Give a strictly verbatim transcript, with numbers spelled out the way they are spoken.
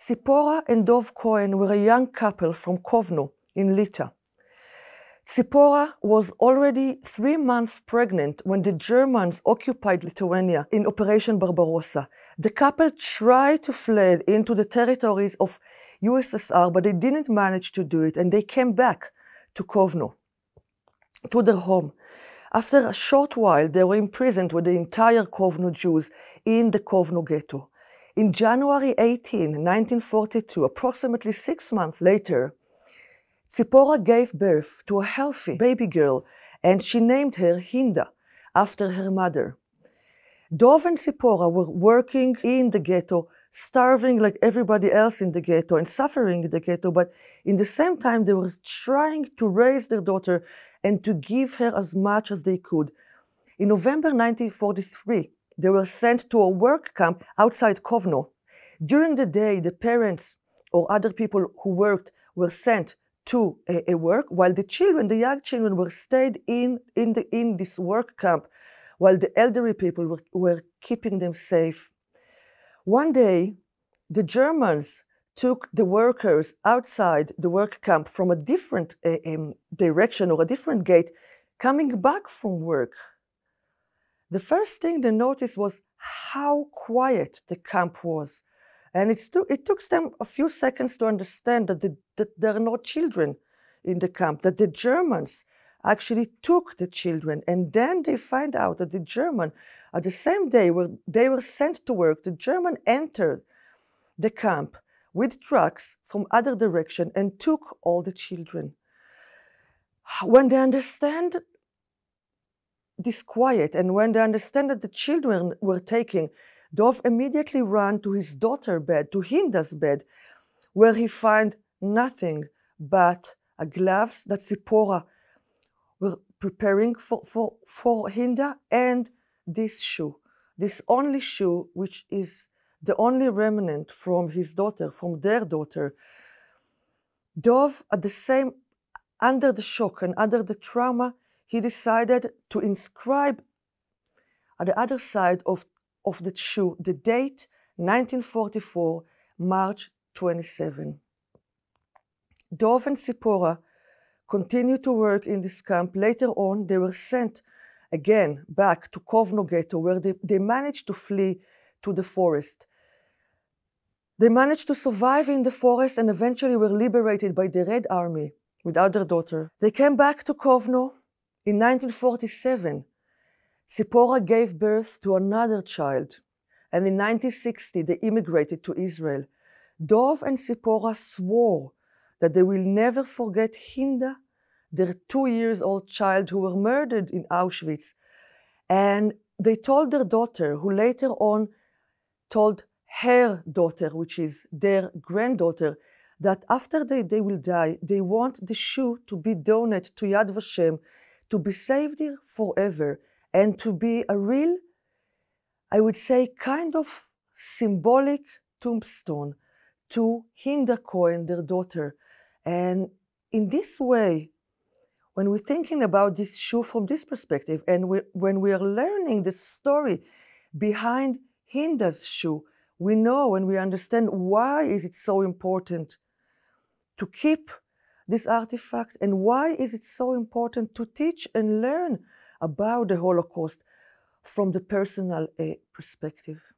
Tzipora and Dov Cohen were a young couple from Kovno in Lita. Tzipora was already three months pregnant when the Germans occupied Lithuania in Operation Barbarossa. The couple tried to flee into the territories of U S S R, but they didn't manage to do it, and they came back to Kovno, to their home. After a short while, they were imprisoned with the entire Kovno Jews in the Kovno ghetto. In January eighteenth, nineteen forty-two, approximately six months later, Tzipora gave birth to a healthy baby girl, and she named her Hinda, after her mother. Dov and Tzipora were working in the ghetto, starving like everybody else in the ghetto and suffering in the ghetto, but in the same time, they were trying to raise their daughter and to give her as much as they could. In November nineteen forty-three, they were sent to a work camp outside Kovno. During the day, the parents or other people who worked were sent to a, a work, while the children, the young children, were stayed in, in, the, in this work camp, while the elderly people were, were keeping them safe. One day, the Germans took the workers outside the work camp from a different uh, um, direction or a different gate, coming back from work. The first thing they noticed was how quiet the camp was. And it, stu- it took them a few seconds to understand that, the, that there are no children in the camp, that the Germans actually took the children. And then they find out that the German, at the same day where they were sent to work, the German entered the camp with trucks from other direction and took all the children. When they understand this quiet and when they understand that the children were taken, Dov immediately ran to his daughter's bed, to Hinda's bed, where he found nothing but a gloves that Tzipora were preparing for, for, for Hinda, and this shoe, this only shoe, which is the only remnant from his daughter, from their daughter. Dov, at the same, under the shock and under the trauma, he decided to inscribe at the other side of of the shoe, the date, nineteen forty-four, March twenty-seventh. Dov and Tzipora continued to work in this camp. Later on, they were sent again back to Kovno ghetto, where they, they managed to flee to the forest. They managed to survive in the forest and eventually were liberated by the Red Army without their daughter. They came back to Kovno in nineteen forty-seven. Tzipora gave birth to another child, and in nineteen sixty they immigrated to Israel. Dov and Tzipora swore that they will never forget Hinda, their two-years-old child who were murdered in Auschwitz. And they told their daughter, who later on told her daughter, which is their granddaughter, that after they, they will die, they want the shoe to be donated to Yad Vashem, to be saved there forever, and to be a real, I would say, kind of symbolic tombstone to Hinda Cohen, their daughter. And in this way, when we're thinking about this shoe from this perspective, and we, when we are learning the story behind Hinda's shoe, we know and we understand why is it so important to keep this artifact, and why is it so important to teach and learn about the Holocaust from the personal uh, perspective.